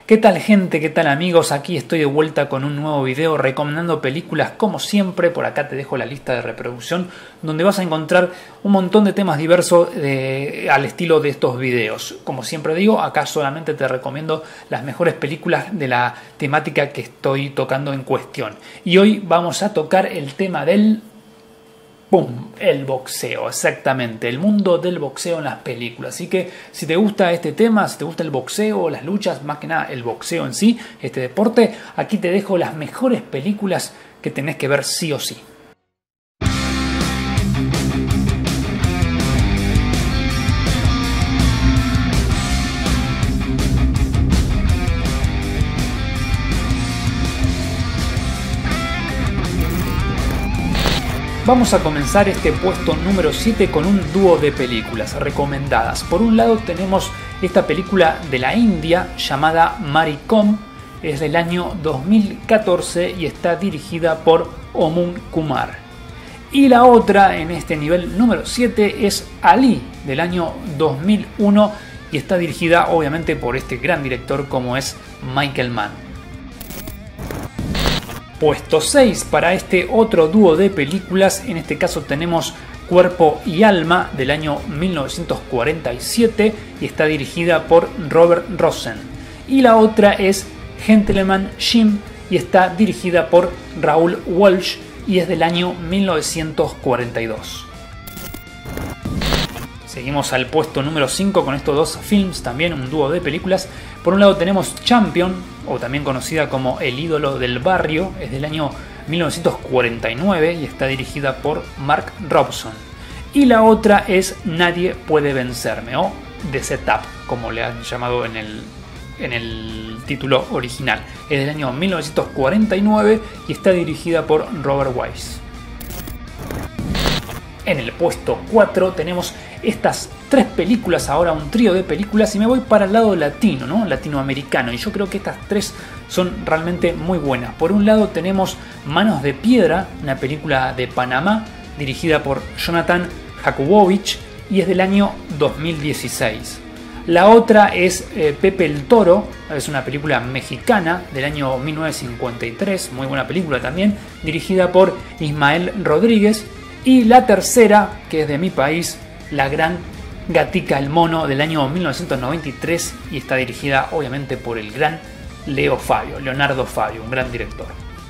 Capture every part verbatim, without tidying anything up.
¿Qué tal gente? ¿Qué tal amigos? Aquí estoy de vuelta con un nuevo video recomendando películas como siempre. Por acá te dejo la lista de reproducción donde vas a encontrar un montón de temas diversos de, al estilo de estos videos. Como siempre digo, acá solamente te recomiendo las mejores películas de la temática que estoy tocando en cuestión. Y hoy vamos a tocar el tema del... ¡Pum! El boxeo, exactamente, el mundo del boxeo en las películas. Así que si te gusta este tema, si te gusta el boxeo, las luchas, más que nada el boxeo en sí, este deporte, aquí te dejo las mejores películas que tenés que ver sí o sí. Vamos a comenzar este puesto número siete con un dúo de películas recomendadas. Por un lado tenemos esta película de la India llamada Mary Kom, es del año dos mil catorce y está dirigida por Omun Kumar. Y la otra en este nivel número siete es Ali, del año dos mil uno y está dirigida obviamente por este gran director como es Michael Mann. Puesto seis para este otro dúo de películas, en este caso tenemos Cuerpo y Alma del año mil novecientos cuarenta y siete y está dirigida por Robert Rosen. Y la otra es Gentleman Jim y está dirigida por Raoul Walsh y es del año mil novecientos cuarenta y dos. Seguimos al puesto número cinco con estos dos films, también un dúo de películas. Por un lado tenemos Champion, o también conocida como El ídolo del barrio, es del año mil novecientos cuarenta y nueve y está dirigida por Mark Robson. Y la otra es Nadie puede vencerme, o The Setup, como le han llamado en el, en el título original. Es del año mil novecientos cuarenta y nueve y está dirigida por Robert Wise. En el puesto cuatro tenemos estas tres películas, ahora un trío de películas, y me voy para el lado latino, ¿no? Latinoamericano, y yo creo que estas tres son realmente muy buenas. Por un lado tenemos Manos de Piedra, una película de Panamá dirigida por Jonathan Jakubowicz y es del año dos mil dieciséis. La otra es eh, Pepe el Toro, es una película mexicana del año mil novecientos cincuenta y tres, muy buena película también, dirigida por Ismael Rodríguez. Y la tercera, que es de mi país, La Gran Gatica el Mono del año mil novecientos noventa y tres y está dirigida obviamente por el gran Leo Fabio, Leonardo Fabio, un gran director.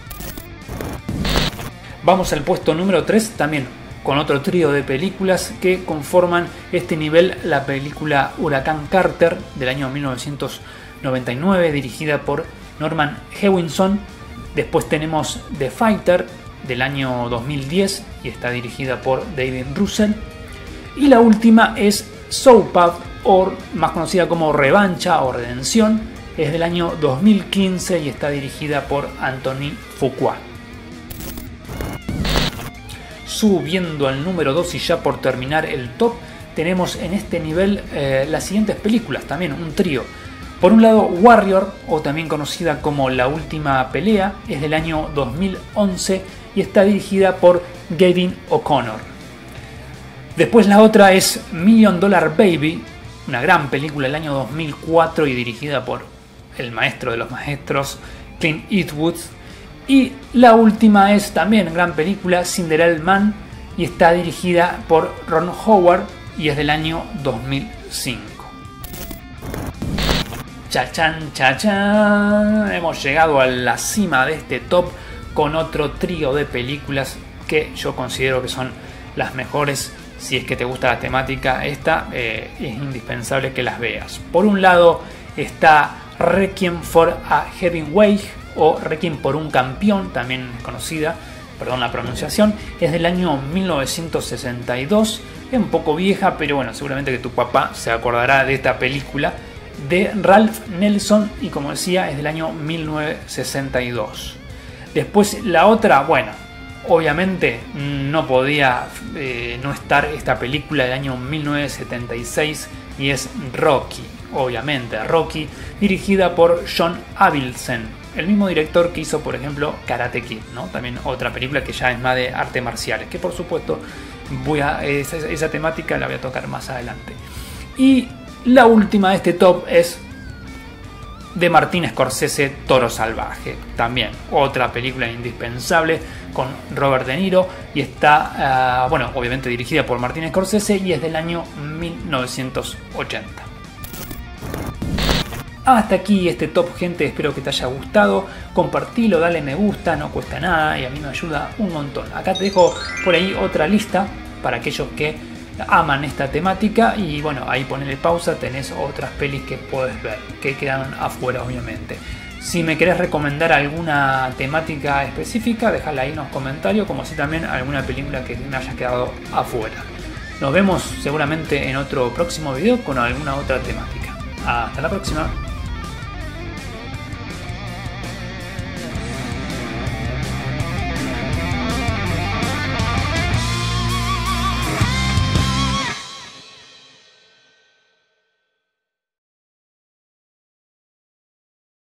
Vamos al puesto número tres, también con otro trío de películas que conforman este nivel, la película Huracán Carter del año mil novecientos noventa y nueve dirigida por Norman Hewinson. Después tenemos The Fighter del año dos mil diez y está dirigida por David Russell. Y la última es Southpaw, o más conocida como Revancha o Redención, es del año dos mil quince y está dirigida por Anthony Fuqua. Subiendo al número dos y ya por terminar el top, tenemos en este nivel eh, las siguientes películas, también un trío. Por un lado Warrior, o también conocida como La Última Pelea, es del año dos mil once y está dirigida por Gavin O'Connor. Después la otra es Million Dollar Baby, una gran película del año dos mil cuatro y dirigida por el maestro de los maestros, Clint Eastwood. Y la última es también gran película, Cinderella Man, y está dirigida por Ron Howard y es del año dos mil cinco. Chachan, chachan, hemos llegado a la cima de este top con otro trío de películas que yo considero que son las mejores. Si es que te gusta la temática esta, eh, es indispensable que las veas. Por un lado está Requiem for a Heavyweight o Requiem por un campeón, también conocida, perdón la pronunciación, es del año mil novecientos sesenta y dos, es un poco vieja, pero bueno, seguramente que tu papá se acordará de esta película, de Ralph Nelson, y como decía es del año mil novecientos sesenta y dos. Después la otra, bueno, obviamente no podía eh, no estar esta película del año mil novecientos setenta y seis y es Rocky, obviamente Rocky, dirigida por John Avildsen, el mismo director que hizo por ejemplo Karate Kid, ¿no? También otra película que ya es más de artes marciales, que por supuesto voy a, esa, esa temática la voy a tocar más adelante. Y la última de este top es de Martin Scorsese, Toro Salvaje. También otra película indispensable con Robert De Niro y está, uh, bueno, obviamente dirigida por Martin Scorsese y es del año mil novecientos ochenta. Hasta aquí este top, gente, espero que te haya gustado, compartilo, dale me gusta, no cuesta nada y a mí me ayuda un montón. Acá te dejo por ahí otra lista para aquellos que aman esta temática y bueno, ahí ponele pausa, tenés otras pelis que puedes ver, que quedaron afuera obviamente. Si me querés recomendar alguna temática específica, déjala ahí en los comentarios, como si también alguna película que me haya quedado afuera. Nos vemos seguramente en otro próximo video con alguna otra temática. Hasta la próxima.